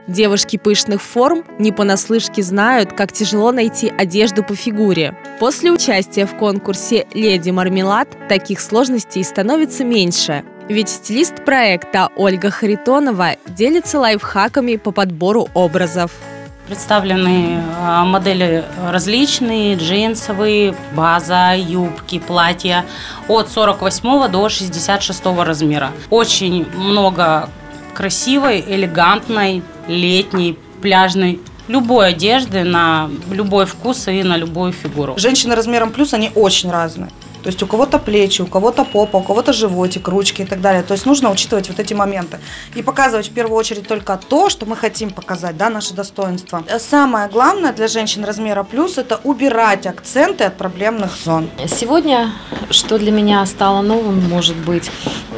Девушки пышных форм не понаслышке знают, как тяжело найти одежду по фигуре. После участия в конкурсе «Леди Мармелад» таких сложностей становится меньше. Ведь стилист проекта Ольга Харитонова делится лайфхаками по подбору образов. Представлены модели различные: джинсовые, база, юбки, платья от 48 до 66 размера. Очень много красивой, элегантной, летней, пляжной, любой одежды на любой вкус и на любую фигуру. Женщины размером плюс, они очень разные. То есть у кого-то плечи, у кого-то попа, у кого-то животик, ручки и так далее. То есть нужно учитывать вот эти моменты. И показывать в первую очередь только то, что мы хотим показать, да, наши достоинства. Самое главное для женщин размера плюс – это убирать акценты от проблемных зон. Сегодня, что для меня стало новым, может быть,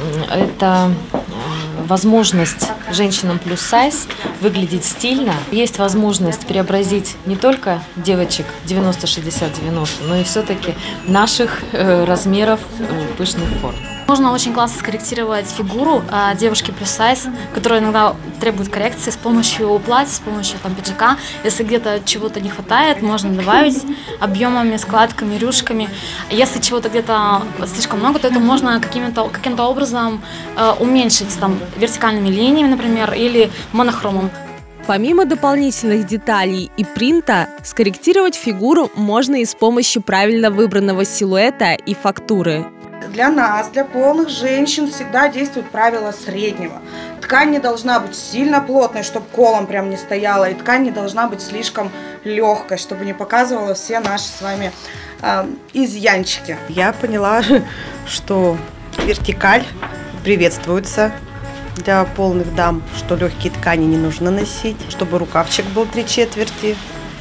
это возможность женщинам плюс сайз выглядеть стильно. Есть возможность преобразить не только девочек 90-60-90, но и все-таки наших размеров пышных форм. Можно очень классно скорректировать фигуру девушки плюс сайз, которая иногда требует коррекции с помощью платья, с помощью пиджака. Если где-то чего-то не хватает, можно добавить объемами, складками, рюшками. Если чего-то где-то слишком много, то это можно каким-то образом уменьшить, там, вертикальными линиями, например, или монохромом. Помимо дополнительных деталей и принта, скорректировать фигуру можно и с помощью правильно выбранного силуэта и фактуры. Для нас, для полных женщин, всегда действует правило среднего. Ткань не должна быть сильно плотной, чтобы колом прям не стояла, и ткань не должна быть слишком легкой, чтобы не показывала все наши с вами изъянчики. Я поняла, что вертикаль приветствуется для полных дам, что легкие ткани не нужно носить, чтобы рукавчик был 3/4,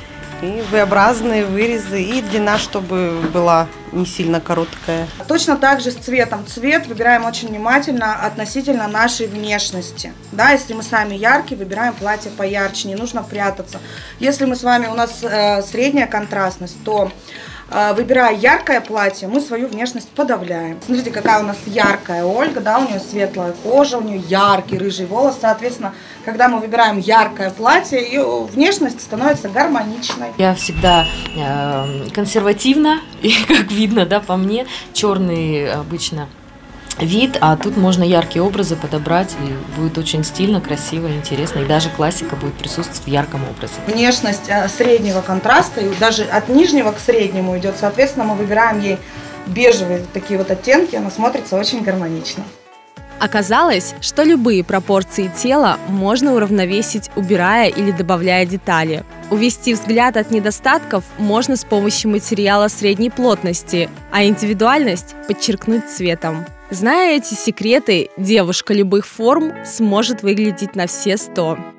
и V-образные вырезы, и длина, чтобы была не сильно короткая. Точно так же с цветом. Цвет выбираем очень внимательно относительно нашей внешности. Да, если мы с вами яркие, выбираем платье поярче, не нужно прятаться. Если мы с вами, у нас средняя контрастность, то выбирая яркое платье, мы свою внешность подавляем. Смотрите, какая у нас яркая Ольга, да, у нее светлая кожа, у нее яркий рыжий волос. Соответственно, когда мы выбираем яркое платье, ее внешность становится гармоничной. Я всегда консервативна, и как видно, да, по мне, черный обычно вид, а тут можно яркие образы подобрать, и будет очень стильно, красиво, интересно, и даже классика будет присутствовать в ярком образе. Внешность среднего контраста, и даже от нижнего к среднему идет, соответственно, мы выбираем ей бежевые такие вот оттенки, она смотрится очень гармонично. Оказалось, что любые пропорции тела можно уравновесить, убирая или добавляя детали. Увести взгляд от недостатков можно с помощью материала средней плотности, а индивидуальность подчеркнуть цветом. Зная эти секреты, девушка любых форм сможет выглядеть на все 100.